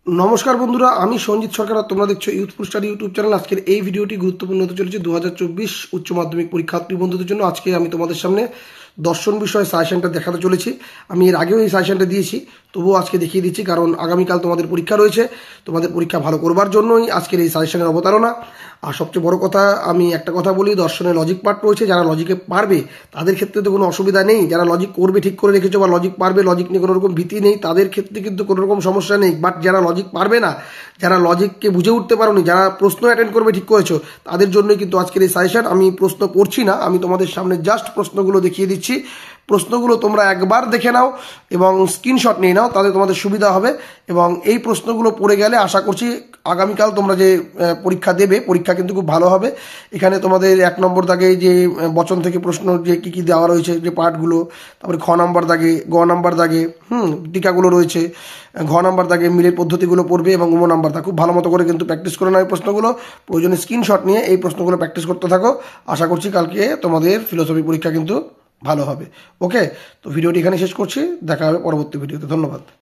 নমস্কার বন্ধুরা, আমি সঞ্জিত সরকার আর তোমরা দেখছো ইউথফুল স্টাডি ইউটিউব চ্যানেল। আজকের এই ভিডিওটি গুরুত্বপূর্ণ হতে চলেছে 2024 উচ্চ মাধ্যমিক পরীক্ষার্থী বন্ধুদের জন্য। আজকে আমি তোমাদের সামনে দর্শন বিষয়ে সাজেশনটা দেখাতে চলেছি। আমি এর আগেও এই সাজেশনটা দিয়েছি, তবুও আজকে দেখিয়ে দিচ্ছি, কারণ আগামীকাল তোমাদের পরীক্ষা রয়েছে। তোমাদের পরীক্ষা ভালো করবার জন্যই আজকের এই সাজেশনের অবতারণা। আর সবচেয়ে বড় কথা, আমি একটা কথা বলি, দর্শনে লজিক পার্ট রয়েছে। যারা লজিকে পারবে তাদের ক্ষেত্রে তো কোনো অসুবিধা নেই। যারা লজিক করবে, ঠিক করে রেখেছো, বা লজিক পারবে, লজিক নিয়ে কোনো রকম ভীতি নেই, তাদের ক্ষেত্রে কিন্তু কোনো রকম সমস্যা নেই। বাট যারা লজিক পারবে না, যারা লজিককে বুঝে উঠতে পারোনি, যারা প্রশ্ন অ্যাটেন্ড করবে ঠিক করেছো, তাদের জন্যই কিন্তু আজকের এই সাজেশন। আমি প্রশ্ন করছি না, আমি তোমাদের সামনে জাস্ট প্রশ্নগুলো দেখিয়ে দিচ্ছি। প্রশ্নগুলো তোমরা একবার দেখে নাও এবং স্ক্রিনশট নিয়ে নাও, তাতে তোমাদের সুবিধা হবে। এবং এই প্রশ্নগুলো পড়ে গেলে আশা করছি আগামীকাল তোমরা যে পরীক্ষা দেবে, পরীক্ষা কিন্তু খুব ভালো হবে। এখানে তোমাদের 1 নম্বর দাগে যে বচন থেকে প্রশ্ন যে কী কী দেওয়া রয়েছে, যে পার্টগুলো, তারপরে খ নম্বর দাগে, গ নম্বর দাগে টিকাগুলো রয়েছে, ঘ নম্বর দাগে মিলের পদ্ধতিগুলো পড়বে, এবং উম নম্বর দাগ খুব ভালো মতো করে কিন্তু প্র্যাকটিস করে নাও এই প্রশ্নগুলো। প্রয়োজনে স্ক্রিনশট নিয়ে এই প্রশ্নগুলো প্র্যাকটিস করতে থাকো। আশা করছি কালকে তোমাদের ফিলোসফি পরীক্ষা কিন্তু ভালো হবে। ওকে, তো ভিডিওটি এখানে শেষ করছি, দেখা হবে পরবর্তী ভিডিওতে। ধন্যবাদ।